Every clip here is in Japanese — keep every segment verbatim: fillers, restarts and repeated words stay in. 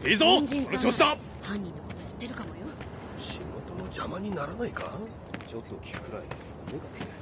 いいぞ、その調子だ。 犯人のこと知ってるかもよ。 仕事の邪魔にならないか。ちょっと聞くくらいダメかね。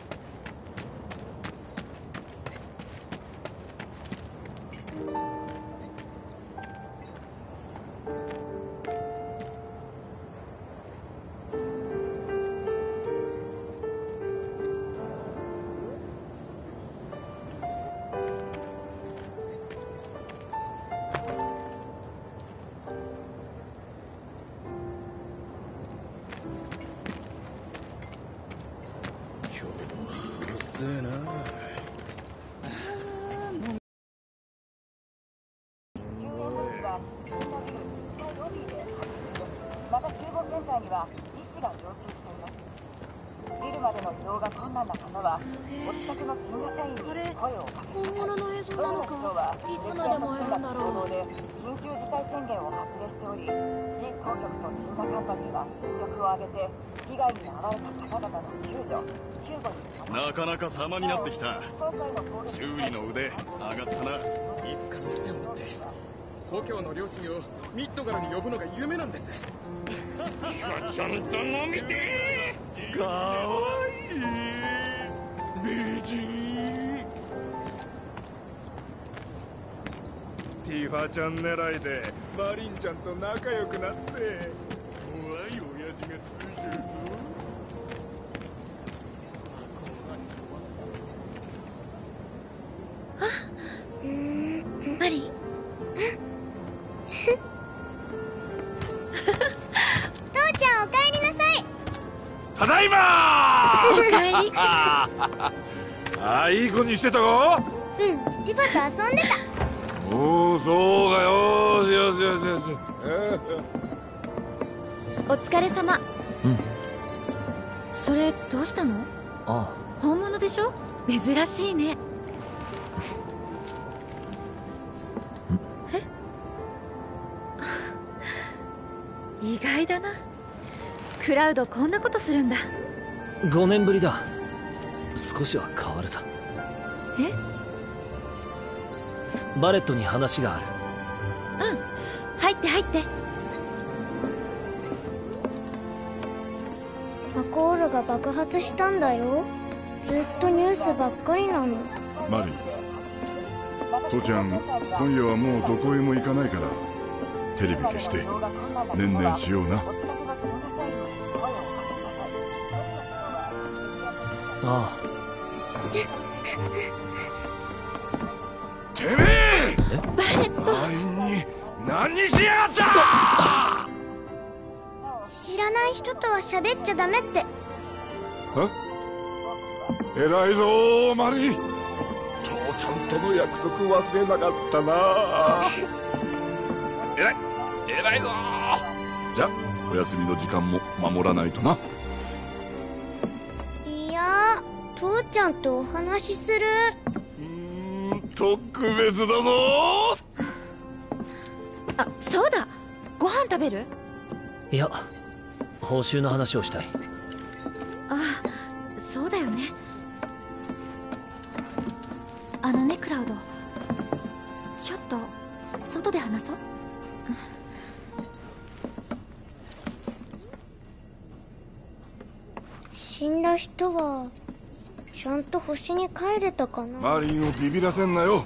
なかなか様になってきた。修理の腕上がったな。 いつか店を持って故郷の両親をミッドガルに呼ぶのが夢なんです。 ちゃんと飲みてー。かわいい美人。 ティファちゃん狙いでマリンちゃんと仲良くなって。 怖い親父がついてるぞ。 うーん、マリン。父ちゃん、おかえりなさい。 ただいまー。おかえり。 ああ、いい子にしてたか。 うん、ティファと遊んでた。 おお、そうか。よしよしよしよし。 お疲れ様。 うん。 それどうしたの？ ああ、 本物でしょ？珍しいね。え？意外だな。クラウドこんなことするんだ。 ごねんぶりだ。少しは変わるさ。 え？ バレットに話がある。 うん、入って入って。 マコールが爆発したんだよ。ずっとニュースばっかりなの。 マリン、父ちゃん今夜はもうどこへも行かないからテレビ消してねんねんしような。 ああ。 てめえ！ バレット！ マリンに何しやがった！ 知らない人とは喋っちゃダメって。 え？偉いぞマリン。父ちゃんとの約束忘れなかったな。偉い偉いぞ。じゃお休みの時間も守らないとな。 いや、父ちゃんとお話しする。 特別だぞ。 あ、そうだ。ご飯食べる？ いや、報酬の話をしたい。 ああ、そうだよね。あのね、クラウド。ちょっと外で話そう。 死んだ人はちゃんと星に帰れたかな。 マリンをビビらせんなよ。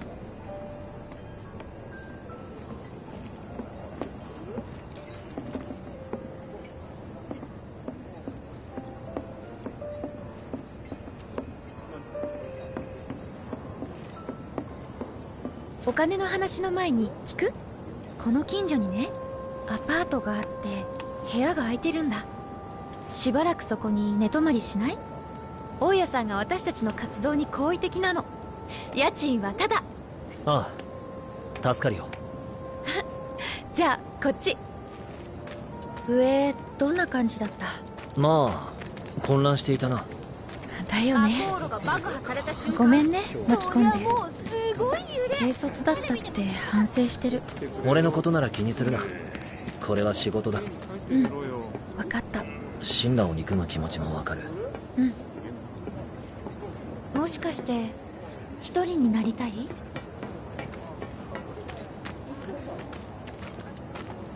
お金の話の前に聞く？この近所にね、アパートがあって部屋が空いてるんだ。しばらくそこに寝泊まりしない？大家さんが私たちの活動に好意的なの。家賃はタダ。 ああ、助かるよ。 じゃあこっち。上どんな感じだった？ まあ混乱していたな。 だよね。ごめんね、巻き込んで。軽率だったって反省してる。 俺のことなら気にするな。これは仕事だ。 うん、分かった。 神羅を憎む気持ちもわかる。 うん。もしかして一人になりたい？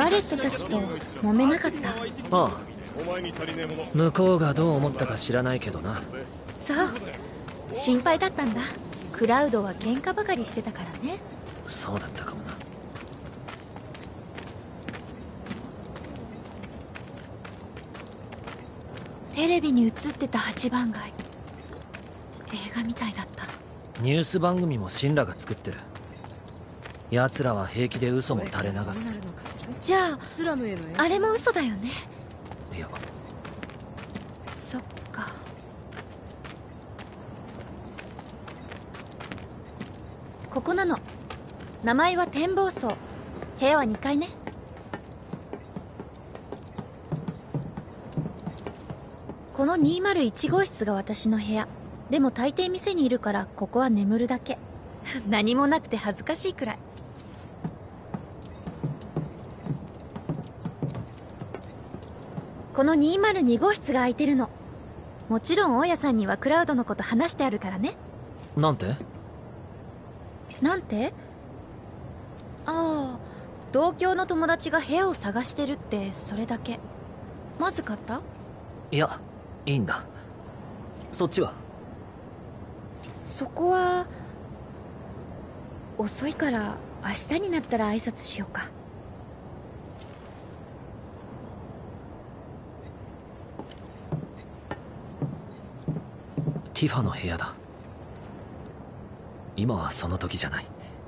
バレットたちと揉めなかった？ ああ、向こうがどう思ったか知らないけどな。 そう、心配だったんだ。クラウドは喧嘩ばかりしてたからね。 そうだったかもな。 テレビに映ってた八番街、映画みたいだった。 ニュース番組もシンラが作ってる。奴らは平気で嘘も垂れ流す。 じゃああれも嘘だよね。 いや、 そっか。ここなの。名前は展望層。部屋はにかいね。このにまるいち号室が私の部屋。でも大抵店にいるからここは眠るだけ。何もなくて恥ずかしいくらい。このにまるに号室が空いてるの。もちろん大家さんにはクラウドのこと話してあるからね。 なんて？ なんて？ああ、同郷の友達が部屋を探してるって、それだけ。まずかった？ いや、いいんだ。そっちは？ そこは遅いから明日になったら挨拶しようか。 ティファの部屋だ。今はその時じゃない。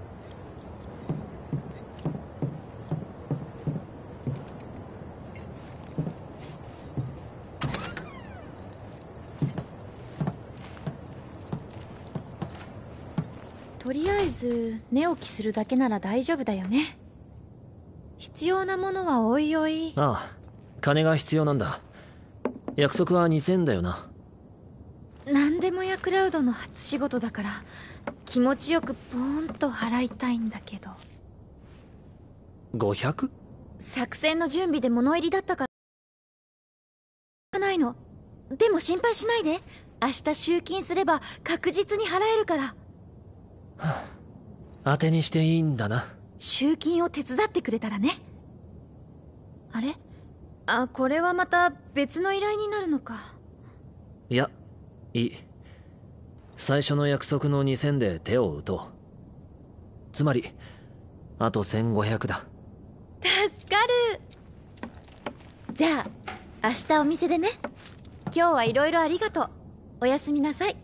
とりあえず寝起きするだけなら大丈夫だよね。必要なものはおいおい。 ああ、金が必要なんだ。約束はにせんだよな。 何でもやクラウドの初仕事だから気持ちよくポーンと払いたいんだけど。 ごひゃく？ 作戦の準備で物入りだったからないの。でも心配しないで。明日集金すれば確実に払えるから。 はあ、当てにしていいんだな。 集金を手伝ってくれたらね。あれ？あ、これはまた別の依頼になるのか。 いや、いい。最初の約束のにせんで手を打とう。つまりあとせんごひゃくだ。 助かる。じゃあ明日お店でね。今日はいろいろありがとう。おやすみなさい。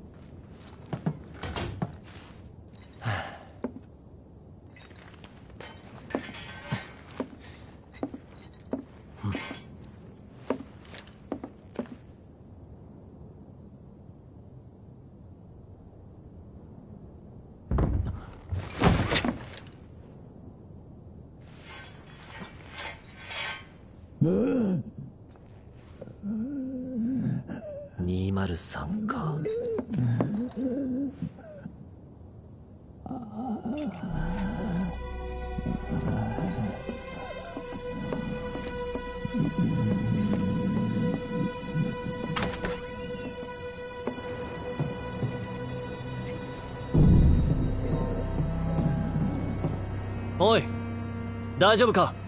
にまるさんか。おい、大丈夫か？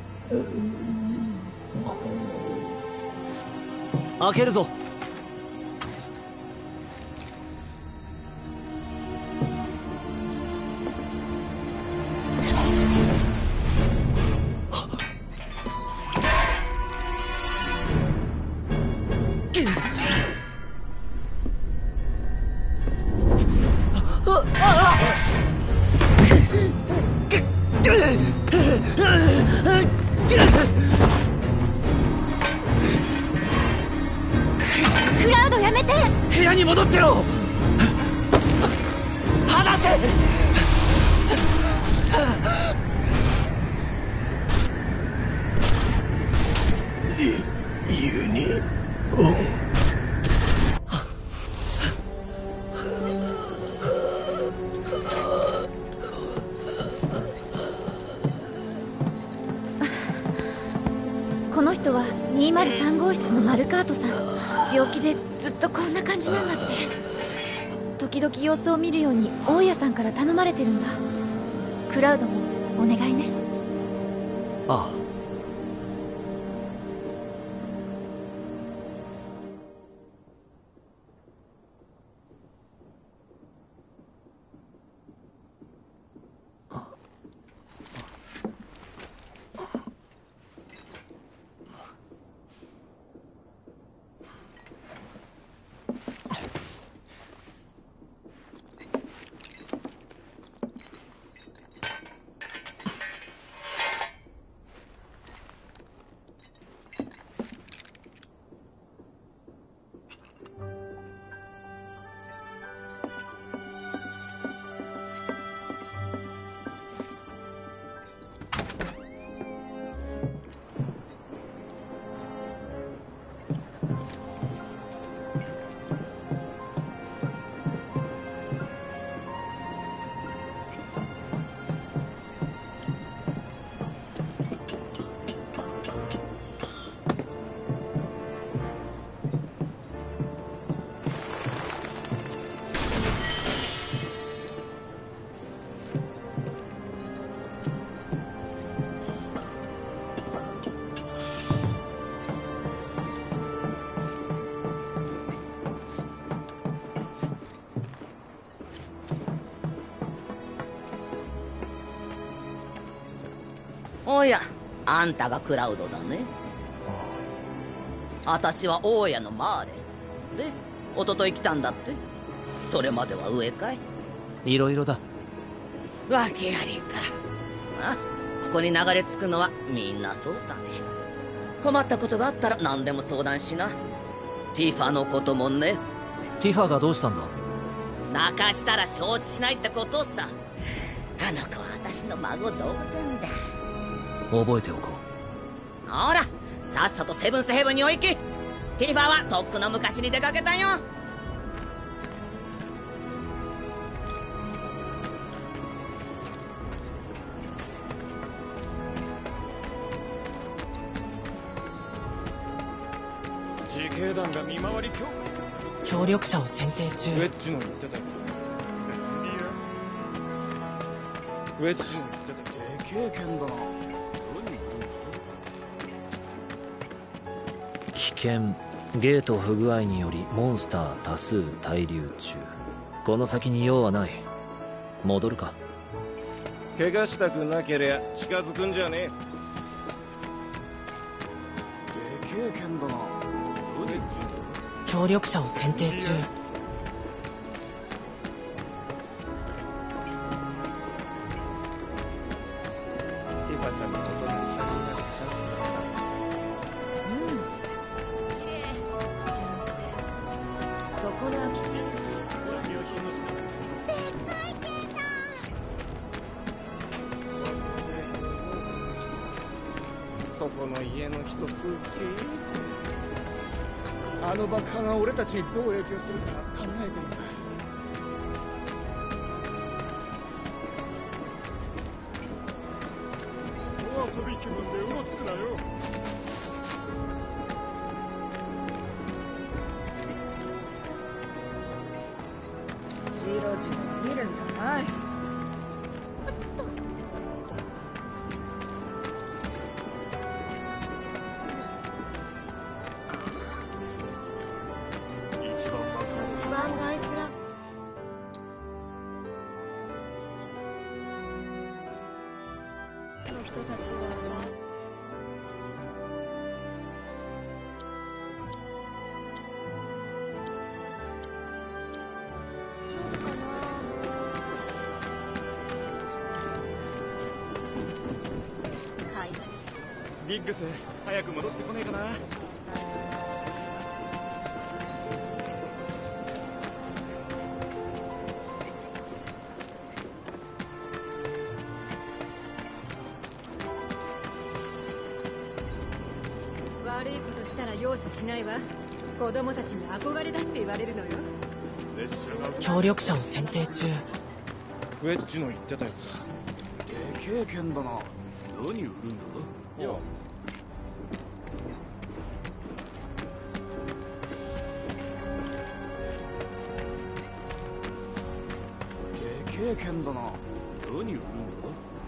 開けるぞ。 クラウドやめて。 部屋に戻ってろ。離せ。 リユニオン。 この人はにまるさん号室のマルカートさん。病気でずっとこんな感じなんだって。時々様子を見るように大家さんから頼まれてるんだ。クラウドもお願いね。 ああ、 おや、あんたがクラウドだね。私は大家のマーレで、一昨日来たんだって。それまでは上かい？ いろいろだ。 訳ありか。あ、ここに流れ着くのはみんなそうさね。困ったことがあったら何でも相談しな。ティファのこともね。 ティファがどうしたんだ？ 泣かしたら承知しないってことさ。あの子は私の孫同然だ。 覚えておこう。ほら、さっさとセブンスヘブンにお行き。ティファはとっくの昔に出かけたよ。 自警団が見回り協力者を選定中。 ウェッジの言ってたやつだ。ウェッジの言ってた経験だな。 危険。ゲート不具合によりモンスター多数滞留中。この先に用はない。戻るか。 怪我したくなけりゃ近づくんじゃねえ。で経験だな。 協力者を選定中。 ティファちゃんのことに先になるチャンスだな。 うん。綺麗。そこの空き地。でっかい剣だ。 そこの家の人すっげえ。あの爆破が俺たちにどう影響するか考えてるんだ。お遊び気分でうろつくなよ。 じろじろ見るんじゃない。 ビッグス、早く戻ってこねえかな。 悪いことしたら容赦しないわ。子供たちに憧れだって言われるのよ。 協力者を選定中。 ウェッジの言ってたやつだ。で経験だな。 何売るんだ？ いや。で経験だな。 何売るんだ？